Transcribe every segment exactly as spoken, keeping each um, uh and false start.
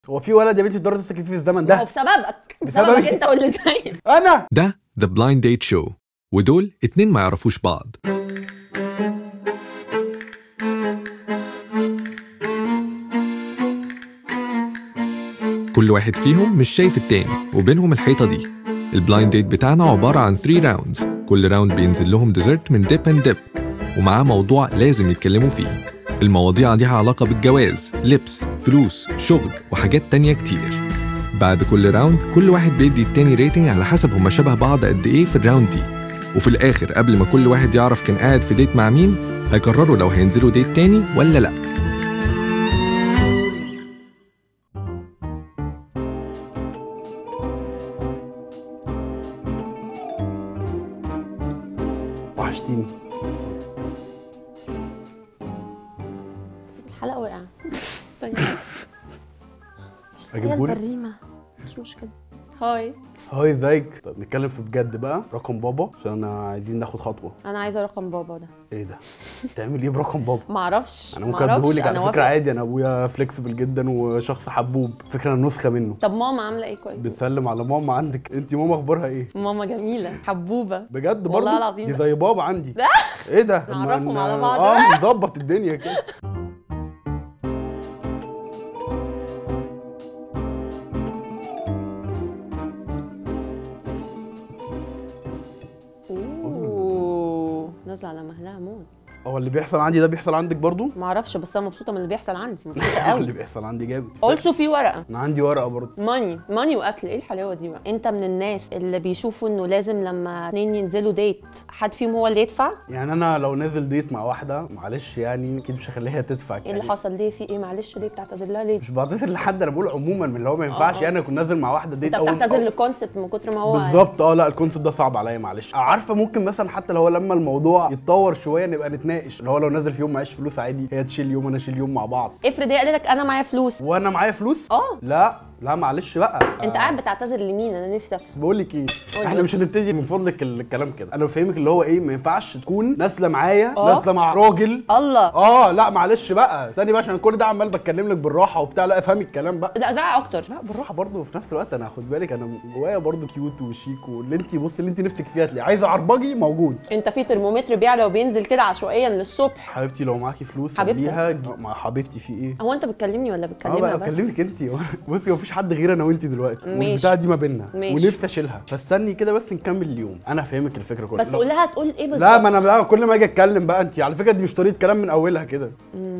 هو في ولد يا بنتي تقدري تثقي فيه في الزمن ده؟ هو بسببك بسببك انت واللي زيك. انا ده The Blind Date Show، ودول اتنين ما يعرفوش بعض. كل واحد فيهم مش شايف التاني وبينهم الحيطة دي. البلايند ديت بتاعنا عبارة عن ثلاثة راوندز، كل راوند بينزل لهم ديزرت من ديب اند ديب ومعاه موضوع لازم يتكلموا فيه. المواضيع ليها علاقة بالجواز، لبس، فلوس، شغل وحاجات تانية كتير. بعد كل راوند كل واحد بيدي التاني ريتنج على حسب هما شبه بعض قد ايه في الراوند دي، وفي الآخر قبل ما كل واحد يعرف كان قاعد في ديت مع مين هيقرروا لو هينزلوا ديت تاني ولا لأ. وحشتيني. الحلقة وقع. اجيبهولك؟ البريمة مش مشكلة. هاي هاي ازيك؟ طب نتكلم في بجد بقى، رقم بابا عشان انا عايزين ناخد خطوه. انا عايزة رقم بابا ده. ايه ده؟ تعمل ايه برقم بابا؟ معرفش انا ممكن اديهولك على فكره عادي، انا ابويا فليكسبل جدا وشخص حبوب، فكره انا نسخه منه. طب ماما عاملة ايه كويس؟ بتسلم على ماما عندك، انت ماما اخبارها ايه؟ ماما جميلة حبوبة بجد برضه؟ والله العظيم دي زي بابا عندي. ده ايه ده؟ نعرفهم على بعض اه نظبط الدنيا كده. نازله على مهلها موت. هو اللي بيحصل عندي ده بيحصل عندك برضو؟ ما اعرفش، بس انا مبسوطه من اللي بيحصل عندي، مبسوطه قوي. اللي بيحصل عندي جامد. اولسو في ورقه، انا عندي ورقه برضو. ماني ماني واكل. ايه الحلاوه دي بقى؟ انت من الناس اللي بيشوفوا انه لازم لما اتنين ينزلوا ديت حد فيهم هو اللي يدفع؟ يعني انا لو نازل ديت مع واحده معلش يعني اكيد مش هخليها تدفع. ايه اللي حصل؟ ليه؟ في ايه؟ معلش ليه بتعتذر لها ليه؟ مش بعتذر لحد، انا بقول عموما من اللي هو ما ينفعش. يعني انا كنت نازل مع واحده ديت انت بتعتذر للكونسبت من كتر ما هو بالظبط. اه لا الكونسبت ده صعب عليا معلش. عارفه ممكن مثلا حتى لو لما الموضوع يتطور شويه نبقى نتناقش، اللي هو لو نازل في يوم معيش فلوس عادي، هي تشيل يوم انا اشيل يوم مع بعض. افرض هي قالت لك انا معايا فلوس وانا معايا فلوس؟ اه لا لا معلش بقى. انت قاعد بتعتذر لمين؟ انا نفسي افهم. بقول لك ايه، احنا مش هنبتدي من فضلك الكلام كده. انا بفهمك اللي هو ايه، ما ينفعش تكون نازله معايا نازله مع راجل. الله. اه لا معلش بقى ثاني بقى، عشان كل ده عمال بتكلم لك بالراحه وبتاع. لا افهمي الكلام بقى. لا زعق اكتر. لا بالراحه برضه، وفي نفس الوقت انا خد بالك انا جوايا برضه كيوت وشيك، واللي انت بصي اللي انت نفسك فيها تلاقي عايزه عربجي موجود. انت في ترمومتر بيعلى وبينزل كده عشوائيا للصبح. حبيبتي لو معاكي فلوس حبيبتي مع حبيبتي في ايه؟ هو انت بتكلمني ولا بتكلمها؟ اه بكلمك انت. بصي مفيش حد غير انا وانت دلوقتي، والبتاعه دي ما بيننا ونفسي اشيلها، فاستني كده بس نكمل اليوم. انا فاهمك الفكره كلها، بس قول لها تقول ايه بالظبط. لا ما انا كل ما اجي اتكلم بقى انت على فكره دي مش طريقه كلام من اولها كده.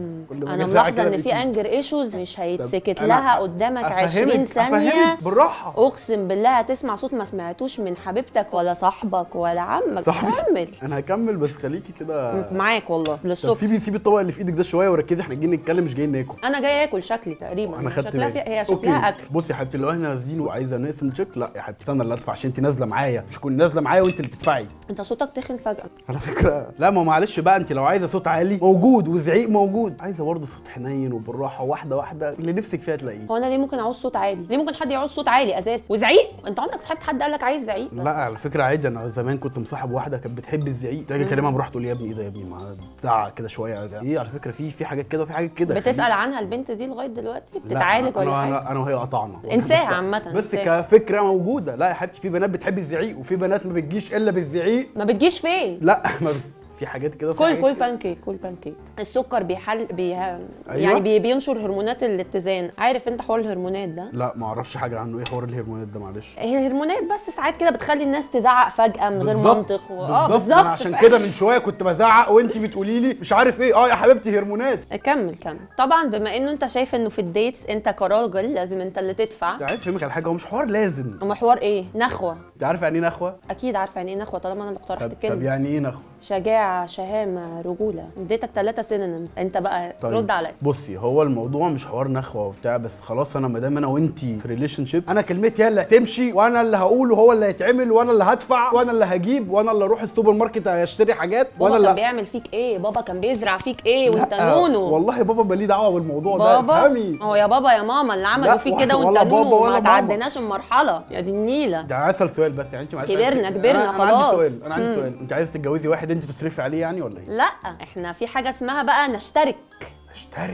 انا ملاحظه ان في انجر ايشوز مش هيتسكت لها قدامك عشرين ثانيه بالراحه. اقسم بالله هتسمع صوت ما سمعتوش من حبيبتك ولا صاحبك ولا عمك. كمل. انا هكمل بس خليكي كده معاك والله للصبح. سيبي سيبي الطبق اللي في ايدك ده شويه وركزي، احنا جايين نتكلم مش جايين ناكل. انا جاي اكل شكلي تقريبا. انا خدت بالي. هي شكلها أوكي. اكل. بصي يا حبيبتي لو احنا نازلين وعايزه نقسم تشيك، لا يا حبيبتي انا اللي ادفع عشان انت نازله معايا، مش تكوني نازله معايا وانت اللي تدفعي. انت صوتك تخن فجاه على فكره. لا ما معلش بقى، انت لو عايزه صوت عالي موجود وزعيق موجود، عايزه برضه صوت حنين وبالراحه واحده واحده اللي نفسك فيها تلاقيه. هو انا ليه ممكن اعوز صوت عالي؟ ليه ممكن حد يعوز صوت عالي اساسا وزعيق؟ انت عمرك صاحبت حد قال لك عايز زعيق؟ لا على فكره عادي، انا زمان كنت مصاحب واحده كانت بتحب الزعيق، تيجي اكلمها بروح تقول لي يا ابني ايه ده يا ابني، ما تزعق كده شويه. ايه على فكره في في حاجات كده وفي حاجات كده. بتسال عنها البنت دي لغايه دلوقتي؟ بتتعالج ولا حاجه؟ انا انا وهي قطعنا. انساها عامه بس كفكره موجوده. لا يا حبيبتي في بنات بتحب الزعيق وفي بنات ما بتجيش الا بالزعيق. ما بتجيش فين؟ لا ما في حاجات كده. كل كل بانكيك كل بانكيك. السكر بيحل بي... أيوة. يعني بي... بينشر هرمونات الاتزان. عارف انت حوار الهرمونات ده؟ لا ما اعرفش حاجه عنه. ايه حوار الهرمونات ده معلش؟ هي الهرمونات بس ساعات كده بتخلي الناس تزعق فجاه من غير منطق و... اه بالظبط. انا عشان كده من شويه كنت بزعق وانت بتقولي لي مش عارف ايه. اه يا حبيبتي هرمونات. كمل كمل. طبعا بما انه انت شايف انه في الديتس انت كراجل لازم انت اللي تدفع. انت عايز افهمك على حاجه، هو مش حوار لازم. هو حوار ايه؟ نخوه. انت عارفه يعني ايه نخوه؟ اكيد عارفه يعني ايه نخوه طالما انا اللي اقترحت الكلمه. طب يعني ايه نخوه؟ شجاعه، شهامه، رجوله. اديتك ثلاثه سينونيمز، انت بقى طيب. رد عليا. بصي هو الموضوع مش حوار نخوه وبتاع، بس خلاص انا ما دام انا وانت في ريليشن شيب، انا كلمتي هي اللي هتمشي وانا اللي هقول وهو اللي هيتعمل وانا اللي هدفع وانا اللي هجيب وانا اللي اروح السوبر ماركت اشتري حاجات. وانا اللي كان بيعمل فيك ايه؟ بابا كان بيزرع فيك ايه وانت نونو؟ والله بابا ماليه دعوه بالموضوع ده. افهمي. هو يا بابا يا ماما اللي عملوا فيك كده وانت نونو وما تعديناش المرحله يا دي النيله. ده اسال سؤال بس، يعني انت معلش كبرنا كبرنا أنا خلاص. انا عندي سؤال انا عندي سؤال انت عايزه تتجوزي واحد انت تصرفي عليه يعني ولا ايه؟ لا احنا في حاجه اسمها بقى نشترك. نشترك؟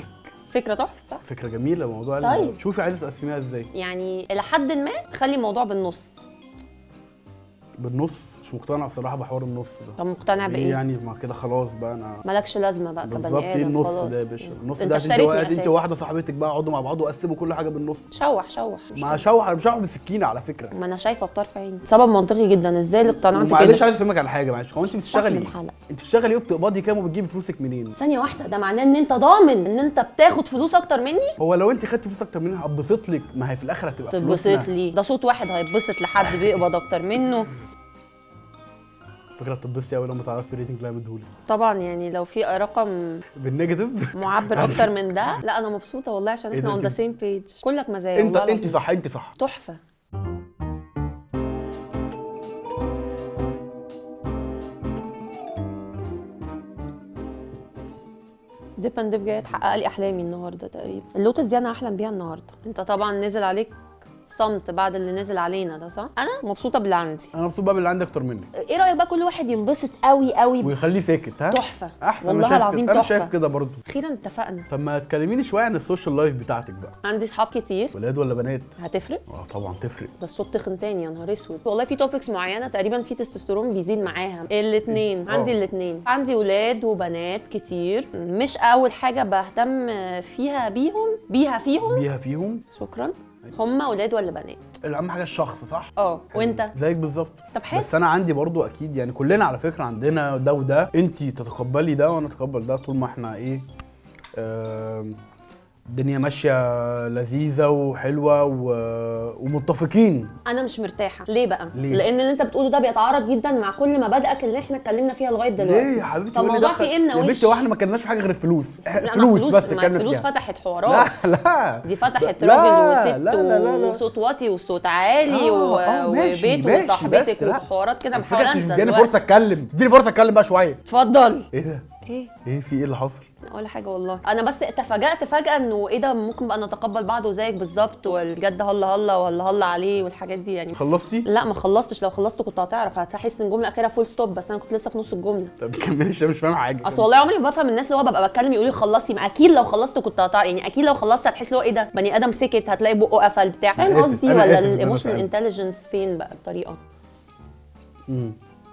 فكره تحفه صح؟ فكره جميله موضوع. طيب شوفي عايزه تقسميها ازاي؟ يعني الى حد ما خلي الموضوع بالنص. بالنص؟ مش مقتنع بصراحه بحوار النص ده. طب مقتنع بايه؟ يعني ما كده خلاص بقى انا مالكش لازمه بقى كبني ادم. بالظبط. ايه النص ده يا باشا؟ النص انت ده عشان انت انت وواحده صاحبتك بقى اقعدوا مع بعض وقسموا كل حاجه بالنص. شوح شوح مع شوح مش شوح بالسكينه على فكره. ما انا شايفه بطرف عيني. سبب منطقي جدا. ازاي اللي اقتنعت كده؟ معلش عايز افهمك على حاجه. معلش هو انت بتشتغلي ايه؟ انت بتشتغلي ايه وبتقبضي كام وبتجيبي فلوسك منين؟ ثانيه واحده، ده معناه ان انت ضامن ان انت بتاخد فلوس اكتر مني؟ هو لو انت خدتي فلوس اكتر مني هتبسط لك، ما هي في الاخر هتبقى فلوسنا. تتبسط لي؟ ده صوت واحد هيتبسط لحد بيقبض اكتر منه. فكرة تتبسطي قوي لما تعرفي الريتنج اللي انا مديهولك. طبعا يعني لو في رقم بالنيجاتيف معبر اكتر من ده، لا انا مبسوطه والله عشان احنا اون ذا سيم بيج. كلك مزايا. انت انت صح انت صح تحفه. ديب اند ديب جايه تحقق لي احلامي النهارده تقريبا. اللوتس دي انا احلم بيها النهارده. انت طبعا نزل عليك صمت بعد اللي نزل علينا ده صح؟ انا مبسوطه باللي عندي. انا مبسوط بقى باللي عندي اكتر منك. ايه رايك بقى كل واحد ينبسط قوي قوي ويخليه ساكت؟ ها تحفه احسن. والله العظيم تحفه. انا شايف كده برضو. اخيرا اتفقنا. طب ما تكلميني شويه عن السوشيال لايف بتاعتك بقى. عندي صحاب كتير. ولاد ولا بنات؟ هتفرق؟ اه طبعا تفرق. ده الصوت تخن تاني يا نهار اسود. والله في توبكس معينه تقريبا في تستوستيرون بيزيد معاها. الاثنين عندي. الاثنين عندي ولاد وبنات كتير. مش اول حاجه بهتم فيها بيهم بيها فيهم بيها فيهم شكرا. هم اولاد ولا بنات؟ اهم حاجه الشخص صح؟ اه. وانت؟ زيك بالظبط. طب حلو. بس انا عندي برضو اكيد يعني كلنا على فكره عندنا ده وده. انت تتقبلي ده وانا اتقبل ده طول ما احنا ايه آه الدنيا ماشيه لذيذه وحلوه و... ومتفقين. انا مش مرتاحه. ليه بقى؟ ليه؟ لان اللي انت بتقوله ده بيتعارض جدا مع كل مبادئك اللي احنا اتكلمنا فيها لغايه دلوقتي. ليه يا حبيبتي؟ طب الموضوع في ايه؟ يا بنتي واحنا ما اتكلمناش في حاجه غير الفلوس. فلوس, فلوس بس اتكلمنا فلوس فتحت حوارات. لا لا دي فتحت لا راجل وست لا لا لا لا. وصوت واطي وصوت عالي آه آه وبيت وصاحبتك وحوارات كده. بحاول انسى. اديني فرصه اتكلم اديني فرصه اتكلم بقى شويه. اتفضل. ايه ده؟ ايه؟ ايه في ايه اللي حصل؟ ولا حاجه والله. انا بس تفاجأت فجأة انه ايه ده ممكن بقى نتقبل بعض وزيك بالظبط والجد هلا هلا ولا هلا عليه والحاجات دي يعني. خلصتي؟ لا ما خلصتش. لو خلصت كنت هتعرف. هتحس ان الجمله الاخيره فول ستوب بس انا كنت لسه في نص الجمله. طب كملي عشان مش فاهم حاجه. اصل والله عمري ما بفهم الناس اللي هو ببقى بتكلم يقول لي خلصتي. ما اكيد لو خلصت كنت هتعرف يعني. اكيد لو خلصت هتحس اللي هو ايه ده بني ادم سكت هتلاقي بقه قفل بتاع. فاهم قصدي؟ ولا الايموشنال انتليجنس فين بقى الطريقه؟ امم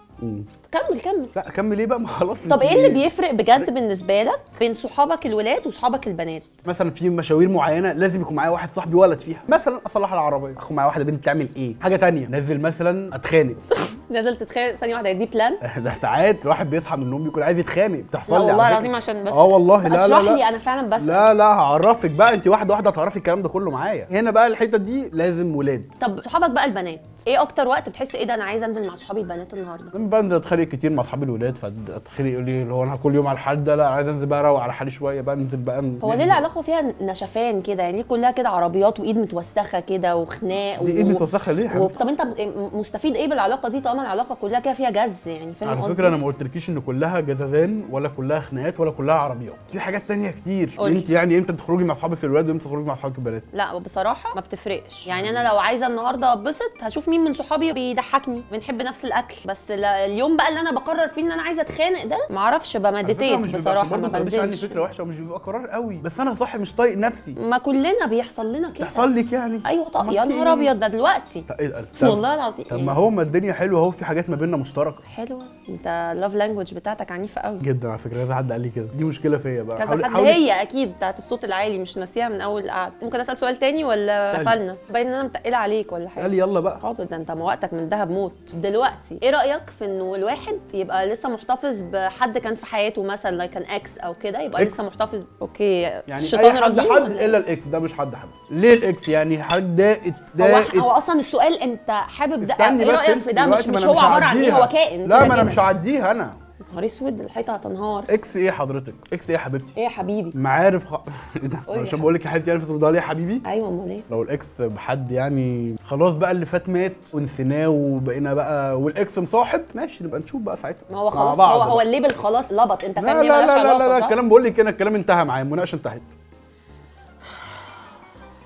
كمل كمل. لا كمل ايه بقى ما خلاص. طب ايه اللي بيفرق بجد بالنسبه لك بين صحابك الولاد وصحابك البنات؟ مثلا في مشاوير معينه لازم يكون معايا واحد صاحبي ولد فيها. مثلا اصلح العربيه اخد معايا واحده بنت بتعمل ايه. حاجه تانية نازل مثلا اتخانق. نازل تتخانق ثانيه واحده دي بلان؟ ده ساعات الواحد بيصحى من النوم بيكون عايز يتخانق. بتحصل لا لي والله العظيم عشان بس اه والله. لا لا لا اشرح لي انا فعلا بس. لا لا هعرفك بقى. انت واحده واحده هتعرفي الكلام ده كله معايا. هنا بقى الحته دي لازم ولاد. طب صحابك بقى البنات ايه اكتر وقت بتحس ايه ده انا عايزه انزل مع صحابي البنات النهارده؟ لما بنزل اتخانق كتير مع اصحابي الولاد فاتخانق يقول لي هو انا كل يوم على الحال ده. لا عايز انزل بقى اروق على حالي شويه بقى. انزل بقى هو ليه العلاقه فيها نشفان كده يعني؟ كلها كده عربيات وايد متوسخه كده وخناق دي ايد متوسخه ليه يا حبيبي؟ طب انت مستفيد ايه بالعلاقه دي طالما العلاقه كلها كده فيها جز يعني؟ فاهم على فكره انا ما قلتلكيش ان كلها جزازان ولا كلها خناقات ولا كلها عربيات. في حاجات تانية كتير. انت يعني امتى تخرجي مع اصحابك الولاد وامتى تخرجي مع اصحابك البنات؟ لا بصراحه ما بتفرقش يعني. انا لو عايزه النهارده اتبسط هشوف مين من صحابي بيضحكني بنحب نفس الاكل. بس اليوم بقى اللي انا بقرر فيه ان انا عايزه اتخانق ده ما اعرفش بمديتيت بصراحه. ما بنزلش. عندي فكره وحشه ومش بيبقى قرار قوي بس انا صاحي مش طايق نفسي. ما كلنا بيحصل لنا كده. تحصل لك يعني؟ ايوه طب يا نهار ابيض ده دلوقتي. والله العظيم. طب ما هو ما الدنيا حلوه اهو. في حاجات ما بيننا مشتركه حلوه. انت اللاف لانجوج بتاعتك عنيفه قوي جدا على فكره. كذا حد قال لي كده. دي مشكله فيا بقى. كذا حد. هي اكيد بتاعت الصوت العالي مش ناسيها من اول قعده. ممكن اسال سؤال تاني ولا قفلنا؟ باين ان انا متقله عليك ولا حاجه. قال يلا بقى. حاضر. ده انت وقتك من دهب موت. دلوقتي ايه رايك في انه الواحد يبقى لسه محتفظ بحد كان في حياته مثلا لايك كان اكس او كده يبقى إكس. لسه محتفظ اوكي يعني الشيطان حد حد الا الاكس ده مش حد حد. ليه الاكس يعني؟ حد دائت دائت. هو, هو اصلا السؤال انت حابب ده ايه رايك في ده؟ مش, مش هو عباره عن ايه؟ هو كائن. لا ما انا مش هعديها انا. نهار اسود الحيطه هتنهار. اكس ايه حضرتك؟ اكس ايه يا حبيبتي؟ ايه يا حبيبي؟ معارف خ... ايه ده؟ عشان بقول لك يا حبيبتي عرفت تفضلي يا حبيبي؟ ايوه امال ايه؟ لو الاكس بحد يعني خلاص بقى اللي فات مات ونسيناه وبقينا بقى والاكس مصاحب ماشي نبقى نشوف بقى ساعتها. ما هو خلاص هو هو الليبل خلاص لبط. انت فاهم ليه مالهاش علاقه؟ لا لا لا الكلام بقول لك انا الكلام انتهى معايا. المناقشه انتهت.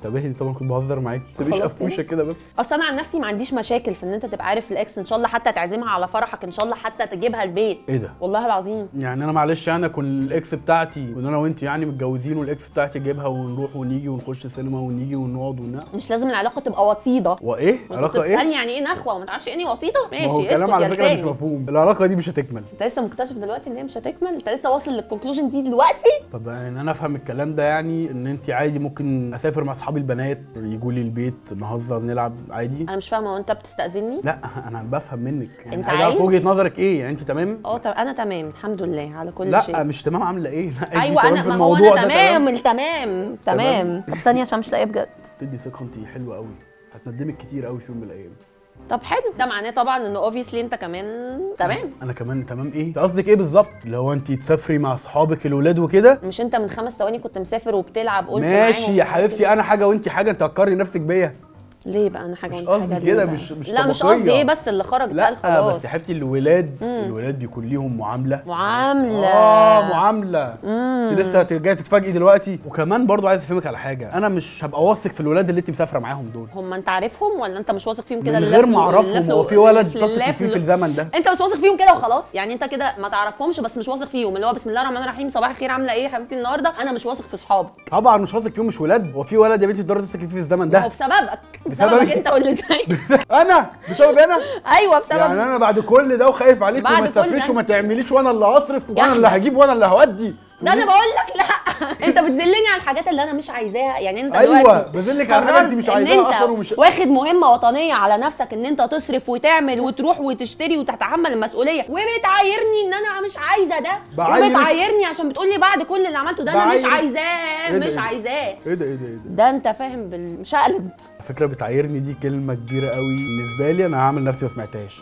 انتبهي طبعا كنت بهزر معاكي، ما تبقيش قفوشه كده بس. اصل انا عن نفسي ما عنديش مشاكل في ان انت تبقى عارف الاكس، ان شاء الله حتى تعزمها على فرحك، ان شاء الله حتى تجيبها البيت. ايه ده؟ والله العظيم. يعني انا معلش يعني اكون الاكس بتاعتي وان انا وانت يعني متجوزين والاكس بتاعتي اجيبها ونروح ونيجي ونخش سينما ونيجي ونقعد وننام؟ مش لازم العلاقه تبقى وطيده. وايه؟ علاقه ايه؟ بتسالني يعني ايه نخوه وما تعرفش ايه وطيده؟ ماشي، ما هو الكلام على فكره مش مفهوم، العلاقه دي مش هتكمل. انت لسه مكتشف دلوقتي ان هي مش هتكمل؟ انت لسه واصل للكونكلوجن دي دلوقتي؟ طب يعني انا افهم الكلام ده يعني ان انت عادي ممكن اسافر مع اصحابي البنات يجوا لي البيت نهزر نلعب عادي؟ انا مش فاهمه، وانت بتستاذني؟ لا انا بفهم منك يعني، انت عايز اعرف عايز؟ وجهه نظرك ايه يعني. انت تمام؟ اه طب انا تمام الحمد لله على كل لا شيء. لا مش تمام، عامله ايه؟ لا ايوه انا، ما هو انا تمام التمام تمام. طب ثانيه عشان مش لاقيه بجد. تدي ثقه، انت حلوه قوي، هتندمك كتير قوي في يوم من الايام. طب حلو، ده معناه طبعا انه اوبفيسلي انت كمان تمام. انا كمان تمام. ايه انت قصدك ايه بالظبط؟ اللي هو انت تسافري مع اصحابك الولاد وكده؟ مش انت من خمس ثواني كنت مسافر وبتلعب قلت ماشي يا حبيبتي، انا حاجه وانت حاجه، انت هتقارني نفسك بيا؟ ليه بقى انا حاجه مش وانت حاجه؟ قصدي كده، مش مش لا مش قصدي ايه، بس اللي خرج اتقال خلاص. لا بس يا حبيبتي الولاد مم. الولاد بيكون ليهم معامله معامله اه معامله. انت لسه جايه تتفاجئي دلوقتي. وكمان برضو عايز افهمك على حاجه، انا مش هبقى واثق في الولاد اللي انت مسافره معاهم دول. هم انت عارفهم ولا انت مش واثق فيهم كده؟ من غير ما اعرفهم، هو في ولد تثق فيه في الزمن ده؟ انت مش واثق فيهم كده وخلاص يعني؟ انت كده ما تعرفهمش بس مش واثق فيهم، اللي هو بسم الله الرحمن الرحيم صباح الخير عامله ايه يا حبيبتي النهارده؟ انا مش واثق في صحابك. طبعا مش واثق فيهم، مش ولاد. هو في ولد يا بنتي تقدري تثقي فيه في الزمن ده؟ هو بسببك بسببك انت واللي زيك. انا بسبب انا؟ ايوه بسبب يعني انا بعد كل ده وخايف عليك وما تسافريش وما تعمليش وانا اللي هصرف وانا اللي هجيب وانا اللي هودي؟ ده انا بقول لك لا انت بتذلني على الحاجات اللي انا مش عايزاها يعني. انت ايوه بذلك على حاجات انت مش عايزاها اصلا ومش واخد مهمه وطنيه على نفسك ان انت تصرف وتعمل وتروح وتشتري وتتحمل المسؤوليه، وبتعايرني ان انا مش عايزه ده، وبتعايرني عشان بتقول لي بعد كل اللي عملته ده انا مش عايزاه مش عايزاه. ايه ده ايه ده ايه ده؟ ده انت فاهم بالمشقلب. على فكره بتعايرني دي كلمه كبيره قوي بالنسبه لي، انا هعمل نفسي ما سمعتهاش.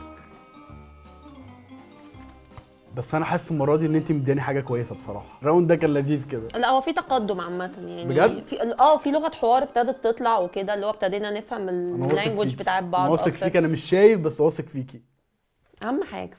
بس انا حاسس المره دي ان انت مدياني حاجه كويسه بصراحه. الراوند ده كان لذيذ كده. لا هو في تقدم عامه يعني بجد؟ في اه في لغه حوار ابتدت تطلع وكده، اللي هو ابتدينا نفهم اللانجوج بتاعت بعض. واثق فيك، انا مش شايف بس واثق فيكي. اهم حاجه.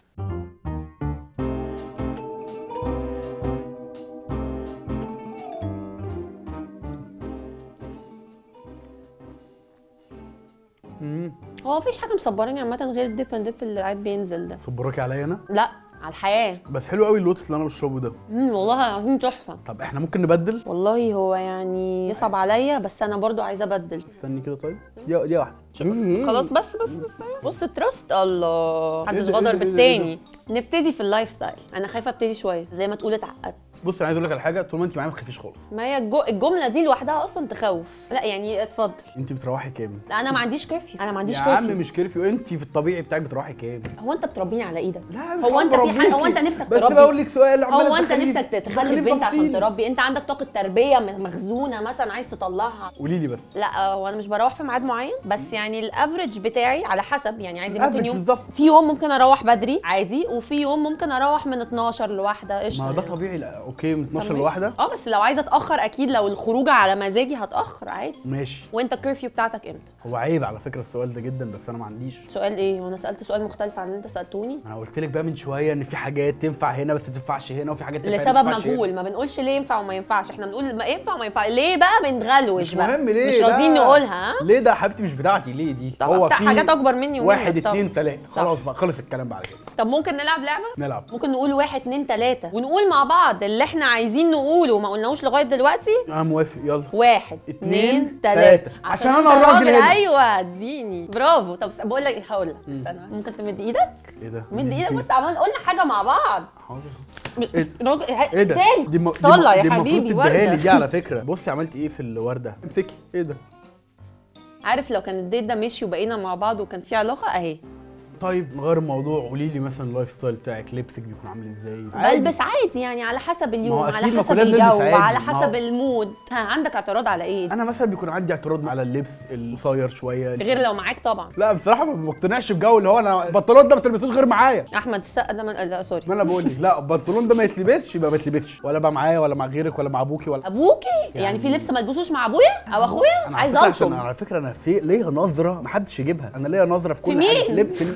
امم هو مفيش حاجه مصبراني عامه غير الديب اند ديب اللي قاعد بينزل ده. صبراكي عليا انا؟ لا على الحياه. بس حلو قوي اللوتس اللي انا بشربه ده. امم والله العظيم تحفه. طب احنا ممكن نبدل؟ والله هو يعني يصعب عليا بس انا برضو عايزه ابدل. استني كده طيب، دي دي واحده خلاص. بس بس بس بص التراست الله محدش غدر بالتاني. نبتدي في اللايف ستايل. انا خايفه ابتدي شويه زي ما تقول اتعقدت. بص انا عايز اقول لك على حاجه، طول ما انت معايا ما تخافيش خالص. ما هي الجمله دي لوحدها اصلا تخوف. لا يعني اتفضل. انت بتروحي كام؟ لا انا ما عنديش كرفيو، انا ما عنديش كرفيو يا عم. مش كرفيو، انت في الطبيعي بتاعك بتروحي كام؟ هو انت بتربيني على ايدك؟ لا مش هو انت في حاجه، هو انت نفسك تربي؟ بس بقول لك سؤال، هو انت نفسك تخلف بنت عشان تربي؟ انت عندك طاقه تربيه مخزونه مثلا عايز تطلعها؟ قولي لي بس. لا هو انا مش بروح في ميعاد معين، بس يعني الافريج بتاعي على حسب يعني. عادي ممكن يوم بالزبط. في يوم ممكن اروح بدري عادي، وفي يوم ممكن اروح من اتناشر لواحدة قشطه. ما ده طبيعي. لا اوكي من اتناشر لواحدة. اه بس لو عايزه اتاخر اكيد، لو الخروجه على مزاجي هتاخر عادي. ماشي. وانت الكرفيو بتاعتك امتى؟ هو عيب على فكره السؤال ده جدا، بس انا ما عنديش. سؤال ايه؟ وانا سالت سؤال مختلف عن اللي انت سالتوني. انا قلت لك بقى من شويه ان في حاجات تنفع هنا بس ما تنفعش هنا، وفي حاجات تنفع لسبب مجهول. ما بنقولش ليه ينفع وما ينفعش، احنا بنقول ما ينفع وما ينفع. ليه بقى بنغلوش بقى؟ مش مهم ليه، مش راضيين نقولها. ليه ده حبيبتي مش بتاعتي؟ ليه دي؟ هو في حاجات اكبر مني ومنك. واحد اتنين تلاته خلاص بقى خلص الكلام بقى على كده. طب ممكن نلعب لعبه؟ نلعب. ممكن نقول واحد اتنين تلاته ونقول مع بعض اللي احنا عايزين نقوله وما قلناهوش لغايه دلوقتي. انا موافق. يلا واحد اتنين تلاته عشان انا الراجل هنا. ايوه اديني برافو. طب بقول لك هقول لك استنى، ممكن تمد ايدك؟ ايه ده؟ مد ايدك بس. عمال قلنا حاجه مع بعض. حاضر. راجل ايه ده؟ تاني دي م... طلع دي يا حبيبي ورده لي دي على فكره. بصي عملت ايه في الورده؟ امسكي. ايه ده؟ عارف لو كان الديت ده مشي وبقينا مع بعض وكان في علاقه اهي. طيب نغير الموضوع، قولي لي مثلا اللايف ستايل بتاعك، لبسك بيكون عامل ازاي؟ بلبس عادي يعني على حسب اليوم، على حسب الجو، على حسب المود. ها عندك اعتراض على ايه؟ انا مثلا بيكون عندي اعتراض على اللبس القصير شويه، غير لو معاك طبعا. لا بصراحه ما بقتنعش بجو اللي هو انا البنطلون ده ما تلبسوش غير معايا. احمد السقا ده من... لا سوري. ما انا بقول لك لا البنطلون ده ما يتلبسش يبقى ما يتلبسش، ولا بقى معايا ولا مع غيرك ولا مع ابوكي ولا ابوكي يعني, يعني في لبس ما البسوش مع ابويا او اخويا؟ عايز الطم. على فكره انا في ليا نظره ما حدش يجيبها. انا ليا نظره في كل في حاجه في لبس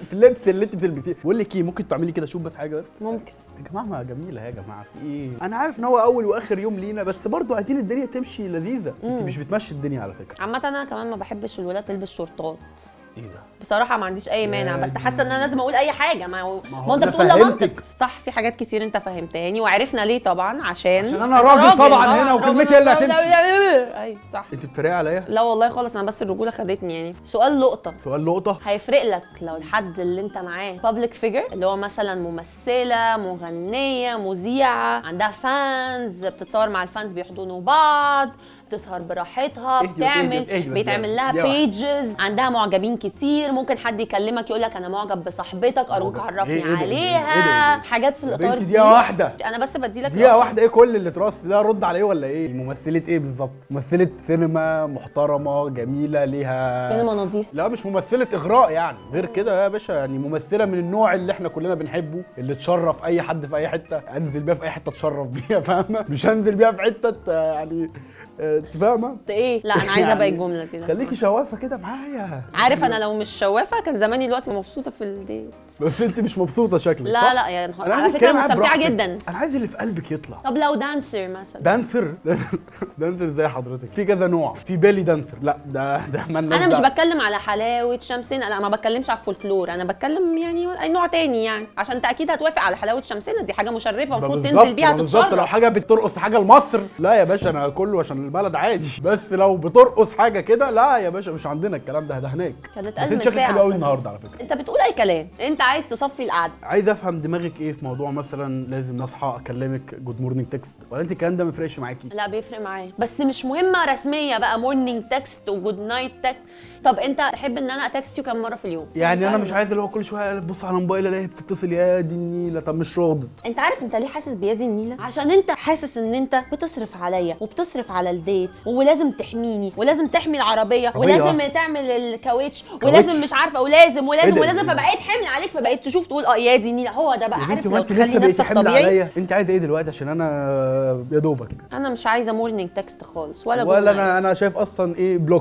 في اللبس اللي انت بتلبسيه. بقول لك ايه، ممكن تعملي كده شوف بس حاجه بس؟ ممكن يا جماعه ما جميله يا جماعه، في ايه؟ انا عارف ان هو اول واخر يوم لينا، بس برضو عايزين الدنيا تمشي لذيذه. انت مش بتمشي الدنيا على فكره. عامه انا كمان ما بحبش الولاد تلبس شورتات. ايه ده؟ بصراحه ما عنديش اي مانع، بس حاسه ان انا لازم اقول اي حاجه. ما هو ما هو ما انت أنا بتقول ده منطق فهمتك. صح، في حاجات كتير انت فهمتهاني وعرفنا ليه طبعا، عشان عشان أنا راجل طبعاً هنا وكلمتي هي اللي هتمشي. ايوه صح. انت بتتريقي عليا؟ لا والله خالص، انا بس الرجوله خدتني يعني. سؤال لقطه، سؤال لقطه. هيفرق لك لو الحد اللي انت معاه بابليك فيجر، اللي هو مثلا ممثله، مغنيه، مذيعه، عندها فانز، بتتصور مع الفانز بيحضنوا بعض، بتسهر براحتها، اهدي بتعمل اهدي اهدي بيتعمل لها بيجز، عندها معجبين كتير، ممكن حد يكلمك يقول لك انا معجب بصاحبتك ارجوك عرفني إيه إيه ده؟ عليها. إيه ده؟ إيه ده؟ حاجات في الاطار بنتي دي. دقيقة واحدة. انا بس بدي لك دقيقة واحدة. ايه كل اللي تراث ده؟ رد عليه ولا ايه؟ ممثلة ايه بالظبط؟ ممثلة سينما محترمة جميلة ليها سينما نظيف. لا مش ممثلة اغراء يعني، غير كده يا باشا، يعني ممثلة من النوع اللي احنا كلنا بنحبه، اللي تشرف اي حد في اي حتة، انزل بيها في اي حتة اتشرف بيها، فاهمة؟ مش هنزل بيها في حتة يعني انت فاهمة؟ ايه؟ لا انا عايزة ابقى الجملة دي. خليكي شوافة كده معايا. عارف انا لو مش شوافة كان زماني دلوقتي مبسوطة في الديت. بس انت مش مبسوطة شكلك. لا لا يا نهار، على فكرة مستمتعة جدا. انا عايز اللي في قلبك يطلع. طب لو دانسر مثلا؟ دانسر؟ دانسر زي حضرتك في كذا نوع، في بيلي دانسر، لا ده ده انا مش بتكلم على حلاوه شمسنا، لا ما بتكلمش على الفولكلور، انا بتكلم يعني اي نوع تاني يعني، عشان انت اكيد هتوافق على حلاوه شمسنا، دي حاجه مشرفه المفروض تنزل بيها تتشرف. بالظبط، لو حاجه بترقص حاجه لمصر لا يا باشا انا كله عشان البلد عادي، بس لو بترقص حاجه كده لا يا باشا مش عندنا الكلام ده، ده هناك. كانت بس انت شكلك حلو قوي النهارده على فكره. انت بتقول اي كلام، انت عايز تصفي القعده. عايز افهم دماغك ايه في موضوع مثلا لازم نصحى اكلمك جود مورنينج تكست، ولا انت الكلام ده ما بيفرقش معاكي؟ لا بيفرق معايا، بس مش مهمه رسميه بقى مورنينج تكست وجود نايت تكست. طب انت تحب ان انا اتكست يو كم مره في اليوم؟ يعني انا مش عايز اللي هو كل شويه تبص على موبايلي الاقيها بتتصل يا دي النيله. طب مش راضت. انت عارف انت ليه حاسس بيا دي النيله؟ عشان انت حاسس ان انت بتصرف عليا وبتصرف على الديت، ولازم تحميني، ولازم تحمي العربيه، ولازم تعمل الكاوتش، ولازم مش عارفه، ولازم ولازم ولازم، فبقيت حمل عليك، فبقيت تشوف تقول اه يا دي النيله. هو ده بقى، عارف لو تخلي نفسك طبيعي. انت عايزه ايه دلوقتي عشان انا يا دوبك؟ انا مش عايزه مورنينج تكست خالص ولا ولا انا انا شايف اصلا ايه بلوك.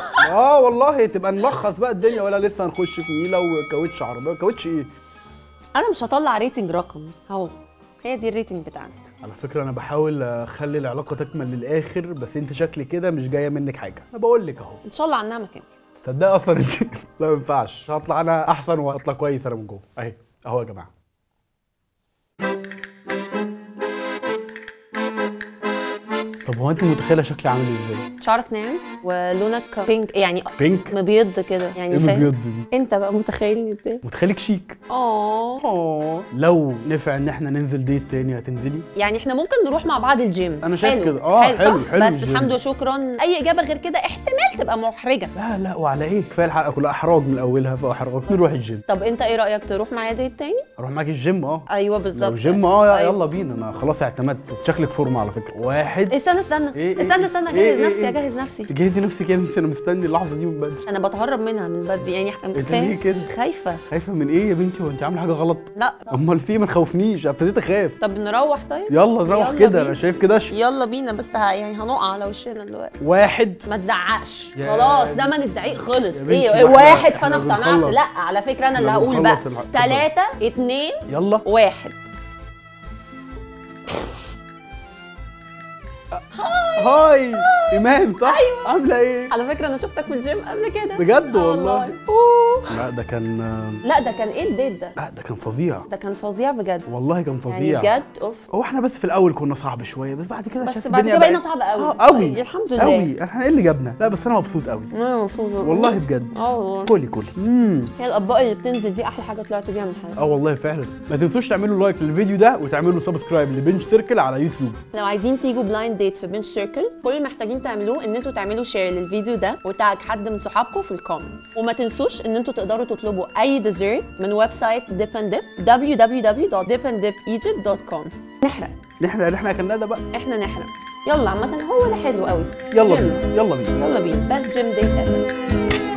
اه والله تبقى نلخص بقى الدنيا، ولا لسه هنخش في نيله وكاوتش عربيه. كاوتش ايه؟ انا مش هطلع ريتنج رقم اهو، هي دي الريتنج بتاعنا. على فكره انا بحاول اخلي العلاقه تكمل للاخر، بس انت شكلي كده مش جايه منك حاجه. انا بقول لك اهو ان شاء الله عنها مكان. تصدق اصلا انت لا ما ينفعش، هطلع انا احسن وهطلع كويس انا من جوه اهي اهو يا جماعه. طب هو انت متخيله شكلي عامل ازاي؟ شعرك ناعم ولونك بينك، يعني بينك مبيض كده يعني. ايه مبيض دي؟ انت بقى متخيلني ازاي؟ متخيلك شيك. اه اه لو نفع ان احنا ننزل ديت تاني هتنزلي؟ يعني احنا ممكن نروح مع بعض الجيم. انا شايف كده. اه حلو حلو, حلو بس الحمد لله شكرا. اي اجابه غير كده احتمال تبقى محرجه. لا لا وعلى ايه؟ كفايه الحلقه كلها احراج من اولها، فاحراج. نروح الجيم. طب انت ايه رايك تروح معايا ديت تاني؟ اروح معاكي الجيم. اه ايوه بالظبط. لو جيم اه أيوة. يلا بينا. انا خلاص اعتمدت. شكلك فورمه على فكره. واحد. استنى استنى إيه استنى استنى اجهز إيه نفسي إيه اجهز نفسي. تجهزي نفسك يا بنتي؟ انا مستني اللحظه دي من بدري. انا بتهرب منها من بدري يعني. انت ليه كده؟ خايفه. خايفه من ايه يا بنتي؟ هو انت عامله حاجه غلط؟ لا امال في؟ ما تخوفنيش، ابتديت اخاف. طب نروح طيب؟ يلا نروح كده. انا شايف كده. يلا بينا، بس ه... يعني هنقع على وشنا دلوقتي. واحد. ما تزعقش خلاص، زمن الزعيق خلص. ايه واحد فانا اقتنعت. لا على فكره انا اللي هقول بقى. ثلاثة اتنين يلا واحد. هاي ايمان صح؟ أيوة. عامله ايه؟ على فكره انا شفتك في الجيم قبل كده. بجد والله؟ أوه. لا ده كان لا ده كان ايه الديت ده؟ لا ده كان فظيع. ده كان فظيع بجد والله كان فظيع يعني بجد. اوف. هو احنا بس في الاول كنا صعب شويه، بس بعد كده بس بعد كده بقينا صعب قوي. اه قوي الحمد لله قوي. احنا ايه اللي جابنا؟ لا بس انا مبسوط قوي. انا مبسوط والله بجد. اه والله. كلي كلي. امم هي الاطباق اللي بتنزل دي احلى حاجه طلعت بيها من الحلقه. اه والله فعلا. ما تنسوش تعملوا لايك للفيديو ده وتعملوا سبسكرايب لبنج سيركل على يوتيوب. لو عايزين تيجوا بلايند ديت في بنج سيركل، كل اللي محتاجين تعملوه ان انتوا تعملوا شير للفيديو ده وتاج حد من صحابكم في الكومنتس. وما تنسوش ان انتوا تقدروا تطلبوا اي ديزرت من ويب سايت dip and dip دبليو دبليو دبليو دوت dip and dip egypt دوت كوم. نحرق. نحرق اللي احنا اكلناه ده بقى. احنا نحرق. يلا عامه هو ده حلو قوي. يلا بينا يلا بينا يلا بينا. بس جيم ديت ايفر.